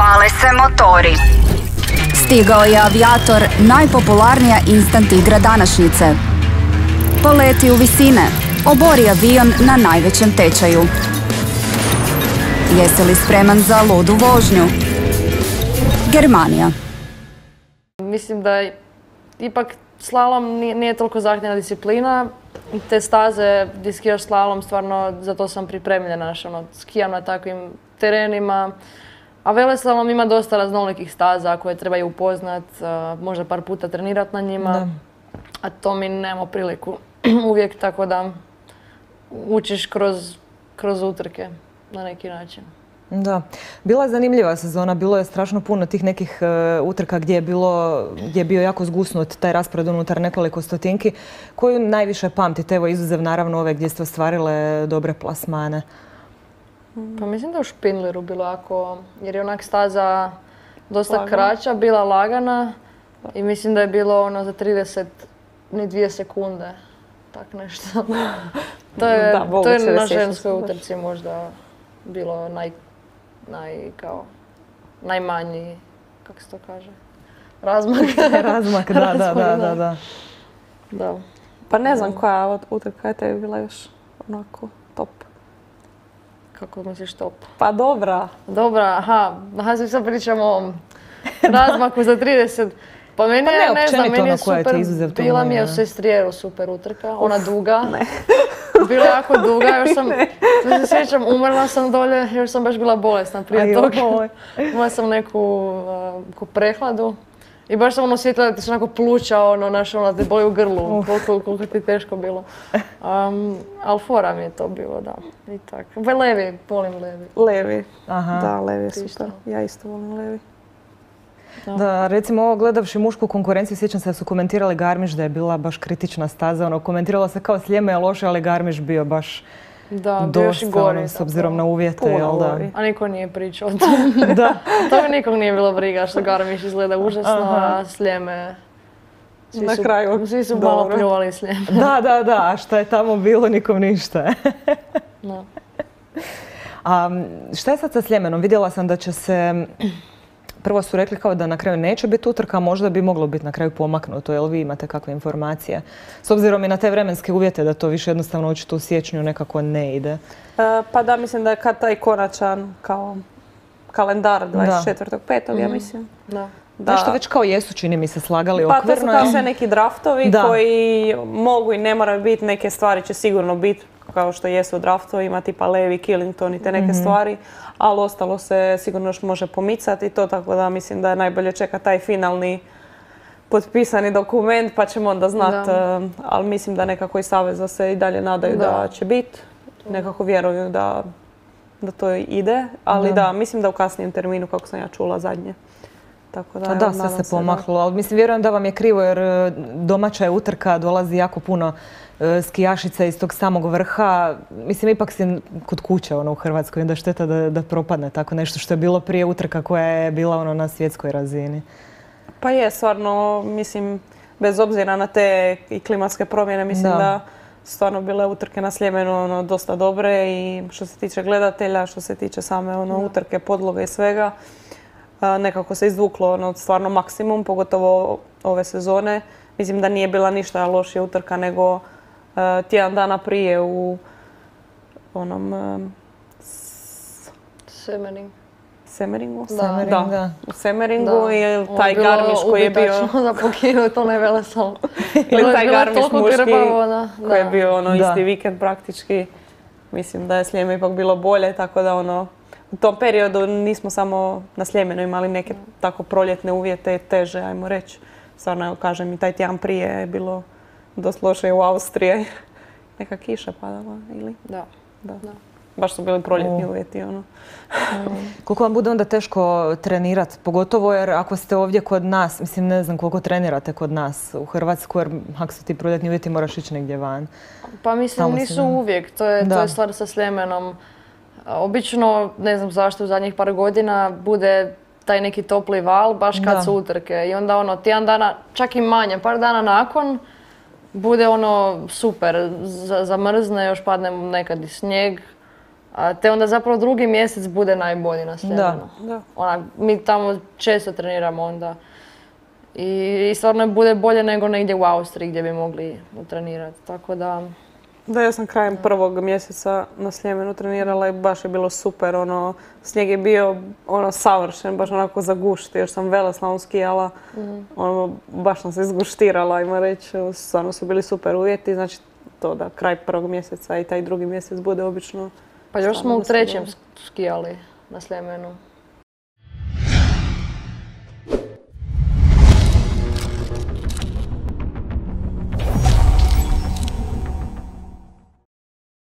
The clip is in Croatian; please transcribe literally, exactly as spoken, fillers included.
Pale se motori. Stigao je Aviator, najpopularnija instant igra današnjice. Poleti u visine, obori avion na najvećem tečaju. Jesi li spreman za ludu vožnju? Germanija. Mislim da ipak slalom nije toliko zahtjevna disciplina. Te staze gdje skijaš slalom, stvarno za to sam pripremljena. Ono, skijam na takvim terenima. A veleslalom ima dosta raznolikih staza koje trebaju upoznat, možda par puta trenirati na njima. Da. A to mi nemamo priliku uvijek, tako da učiš kroz, kroz utrke na neki način. Da. Bila je zanimljiva sezona, bilo je strašno puno tih nekih uh, utrka gdje je, bilo, gdje je bio jako zgusnut taj raspored unutar nekoliko stotinki. Koju najviše pamtite, evo izuzev naravno ove gdje ste ostvarile dobre plasmane? Pa mislim da je u Špindleru bilo jako, jer je onak staza dosta lagana. Kraća, bila lagana i mislim da je bilo ono za trideset ni dvije sekunde, tak nešto. to je, da, to je na ženskoj utrci možda bilo naj, naj, kao, najmanji, kako se to kaže, razmak. razmak, da, da, da, da, da. da. Pa ne znam koja utrka je tebi bila još onako top. Kako misliš top? Pa dobra. Dobra, aha. Aha, svi sad pričamo o razmaku za trideset. Pa meni pa ne, je, ne znam, meni je super, bila mi je u ne. Sestrijeru super utrka, ona duga. Ne. Bila jako duga, još sam, ne se sjećam, umrla sam dolje, još sam baš bila bolesna prije toga. Imala sam neku uh, prehladu. I baš sam ono osjetila da ti se onako pluća, ono, naš, ono, da te boli u grlu, uh. koliko, koliko ti je teško bilo. Um, ali fora mi je to bilo, da. I tako. Levi, volim Levi. Levi. Aha. Da, Levi je super. Ja isto volim Levi. Da. da, recimo ovo gledavši mušku konkurenciju, sjećam se da su komentirali Garmisch da je bila baš kritična staza. Ono, komentiralo se kao Sljeme je loše, ali Garmisch bio baš da, bio još i gori, ono, s obzirom na uvjete. Jel, da? A niko nije pričao o tome. Da. To mi nikog nije bilo briga što Garmisch izgleda užasno, aha. A Sljeme... Svi na su, kraju. Svi su malo pljuvali Sljeme. Da, da, da. A šta je tamo bilo, nikom ništa. No. A šta je sad sa Sljemenom? Vidjela sam da će se... Prvo su rekli kao da na kraju neće biti utrka, možda bi moglo biti na kraju pomaknuto. Jel vi imate kakve informacije? S obzirom i na te vremenske uvjete da to više jednostavno očito u siječnju nekako ne ide. E, pa da, mislim da je kad taj konačan kao kalendar dvadeset četvrtog petog ja mislim. Da. Da. Nešto već kao jesu, čini mi se, slagali okvirno. Pa to su kao sve neki draftovi da. Koji mogu i ne moraju biti, neke stvari će sigurno biti kao što jesu u draftovima, tipa Levi, Killington i te neke mm-hmm. stvari, ali ostalo se sigurno još može pomicati i to, tako da mislim da je najbolje čekati taj finalni potpisani dokument pa ćemo onda znati, uh, ali mislim da nekako i saveza se i dalje nadaju da, da će biti, nekako vjeruju da, da to ide, ali da. da, mislim da u kasnijem terminu kako sam ja čula zadnje. Tako da, da, sve se pomaklo, ali mislim vjerujem da vam je krivo jer domaća je utrka, dolazi jako puno skijašica iz tog samog vrha. Mislim, ipak si kod kuće ono, u Hrvatskoj, da šteta da, da propadne tako nešto što je bilo prije utrka koja je bila ono, na svjetskoj razini. Pa je, stvarno, mislim, bez obzira na te i klimatske promjene, mislim da, da stvarno bile utrke na Sljemenu ono, dosta dobre i što se tiče gledatelja, što se tiče same ono, utrke, podloge i svega. Nekako se izvuklo ono, stvarno maksimum, pogotovo ove sezone. Mislim da nije bila ništa lošija utrka nego uh, tjedan dana prije u onom... Uh, Semering. Semeringu? Da. Semering, da. da. U Semeringu da. I taj Garmisch koji je bio... za pokinu, to ne veleslalom. Ili taj Garmisch muški grbavo, da. koji je bio ono, isti vikend praktički. Mislim da je Sljeme ipak bilo bolje, tako da ono... U tom periodu nismo samo na Sljemenu imali neke tako proljetne uvjete, teže, ajmo reći. Stvarno, evo kažem, i taj tjedan prije je bilo dosta loše u Austriji. Neka kiša padala, ili? Da. da. da. Baš su bili proljetni uh. uvjeti, ono. Mm. Koliko vam bude onda teško trenirati? Pogotovo jer ako ste ovdje kod nas, mislim, ne znam koliko trenirate kod nas u Hrvatsku, jer ako su ti proljetni uvjeti moraš ići negdje van. Pa mislim, Tamo nisu uvijek. To je, to je stvar sa Sljemenom. Obično, ne znam zašto, u zadnjih par godina bude taj neki topli val baš kad da. Su utrke. I onda ono, tjedan dana, čak i manje, par dana nakon, bude ono super. Z- zamrzne, još padne nekad i snijeg. A te onda zapravo drugi mjesec bude najbolji na Sljemenu. Da. Onak, mi tamo često treniramo onda. I, I stvarno bude bolje nego negdje u Austriji gdje bi mogli trenirati. Tako da... Da, ja sam krajem prvog mjeseca na Sljemenu trenirala i baš je bilo super. Ono, snijeg je bio ono, savršen, baš onako zagušti. Još sam veleslalom skijala. Mm. Ono, baš sam se izguštirala, ajmo reći. Stvarno su bili super uvjeti. Znači to da kraj prvog mjeseca i taj drugi mjesec bude obično. Pa još smo u trećem skijali na Sljemenu.